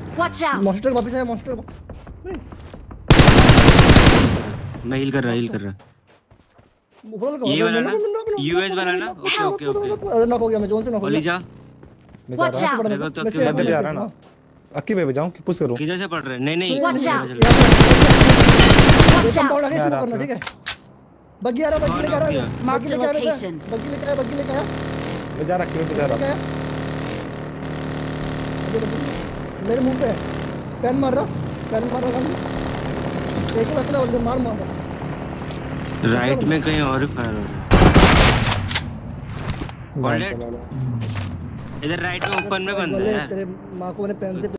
Watch out! Monster वापस आया monster. मैं हील कर रहा ये वाला ना यूएस वाला ना। ओके ओके ओके अरे नॉक हो गया मैं जोन से नॉक हो ओली गया। जा मैं जा Watch रहा out! देखो तो मैं भी आ रहा ना। अक्की पे जाऊं कि पुश करूं? किधर से पड़ रहे हैं? नहीं Watch out! ये Watch कंपाउंड out! आगे शुरू करना ठीक है। बग्गी आ रहा बग्गी लेके आ रहा Mark the बग्गी location. लेके आया बग्गी लेके आया मैं जा रहा अक्की पे जा रहा। मेरे मुंह पे है। पैन मार रहा एक ही बकला बोल मार मार राइट में कहीं और फायर हो रहा है। इधर राइट में ओपन में बंदा है यार। तेरे माँ को मैंने पेन से